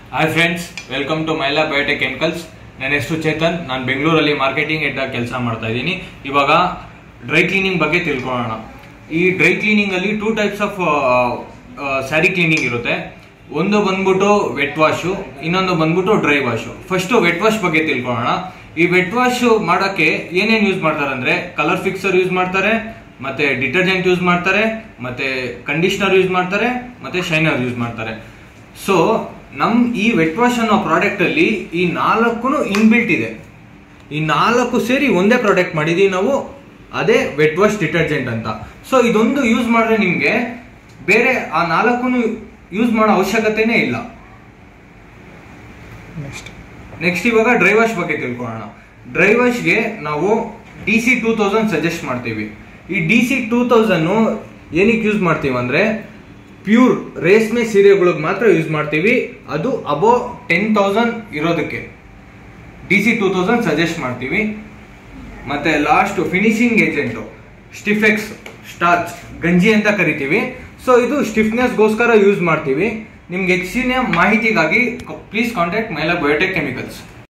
Hi friends, welcome to Myla biotech chemicals. ನನ್ನ ಹೆಸರು ಚೇತನ್. ನಾನು ಬೆಂಗಳೂರಲ್ಲಿ ಮಾರ್ಕೆಟಿಂಗ್ ಹೆಡ್ ಆಗಿ ಕೆಲಸ ಮಾಡ್ತಾ ಇದ್ದೀನಿ. ಇವಾಗ ಡ್ರೈ ಕ್ಲೀನಿಂಗ್ ಬಗ್ಗೆ ತಿಳ್ಕೊಳ್ಳೋಣ. ಈ ಡ್ರೈ ಕ್ಲೀನಿಂಗ್ ಅಲ್ಲಿ 2 ಟೈಪ್ಸ್ ಆಫ್ ಸ್ಯಾರಿ ಕ್ಲೀನಿಂಗ್ ಇರುತ್ತೆ. ಒಂದು ಬಂದ್ಬಿಟ್ಟು ವೆಟ್ ವಾಶು, ಇನ್ನೊಂದು ಬಂದ್ಬಿಟ್ಟು dry wash. First wet wash ಬಗ್ಗೆ ತಿಳ್ಕೊಳ್ಳೋಣ. ಈ ವೆಟ್ ವಾಶ್ ಮಾಡೋಕ್ಕೆ ಏನೇನು ಯೂಸ್ ಮಾಡ್ತಾರೆ ಅಂದ್ರೆ ಕಲರ್ ಫಿಕ್ಸರ್ ಯೂಸ್ ಮಾಡ್ತಾರೆ, ಮತ್ತೆ ಡಿಟರ್ಜೆಂಟ್ ಯೂಸ್ ಮಾಡ್ತಾರೆ, ಮತ್ತೆ ಕಂಡೀಷನರ್ ಯೂಸ್ ಮಾಡ್ತಾರೆ, ಮತ್ತೆ ಶೈನರ್ ಯೂಸ್ ಮಾಡ್ತಾರೆ. ಸೊ ಈ ವೆಟ್ ವಾಶ್ ಅನ್ನೋ ಪ್ರಾಡಕ್ಟ್ ಅಲ್ಲಿ ಈ 4 ಇನ್ಬಿಲ್ಟ್ ಇದೆ. ಈ 4 ಸೇರಿ ಒಂದೇ ಪ್ರಾಡಕ್ಟ್ ಮಾಡಿದೀವಿ ನಾವು, ಅದೇ ವೆಟ್ ವಾಶ್ ಡಿಟರ್ಜೆಂಟ್ ಅಂತ. ಸೊ ಇದೊಂದು ಯೂಸ್ ಮಾಡಿದ್ರೆ ನಿಮ್ಗೆ ಬೇರೆ ಆ 4 ಯೂಸ್ ಮಾಡೋ ಅವಶ್ಯಕತೆನೇ ಇಲ್ಲ. ನೆಕ್ಸ್ಟ್ ಇವಾಗ ಡ್ರೈ ವಾಶ್ ಬಗ್ಗೆ ತಿಳ್ಕೊಳ್ಳೋಣ. ಡ್ರೈ ವಾಶ್ಗೆ ನಾವು DC 2000 ಸಜೆಸ್ಟ್ ಮಾಡ್ತೀವಿ. ಈ DC 2000 ಏನಕ್ಕೆ ಯೂಸ್ ಮಾಡ್ತೀವಿ ಅಂದ್ರೆ ಪ್ಯೂರ್ ರೇಷ್ಮೆ ಸೀರೆಗಳಿಗೆ ಮಾತ್ರ ಯೂಸ್ ಮಾಡ್ತೀವಿ. ಅದು ಅಬೌವ್ 10,000 ಇರೋದಕ್ಕೆ DC 2000 ಸಜೆಸ್ಟ್ ಮಾಡ್ತೀವಿ. ಮತ್ತೆ last finishing agent Stiffex, starch, ಗಂಜಿ ಅಂತ ಕರಿತೀವಿ. ಸೊ ಇದು ಸ್ಟಿಫ್ನೆಸ್ಗೋಸ್ಕರ ಯೂಸ್ ಮಾಡ್ತೀವಿ. ನಿಮ್ಗೆ ಹೆಚ್ಚಿನ ಮಾಹಿತಿಗಾಗಿ please contact Maila biotech chemicals.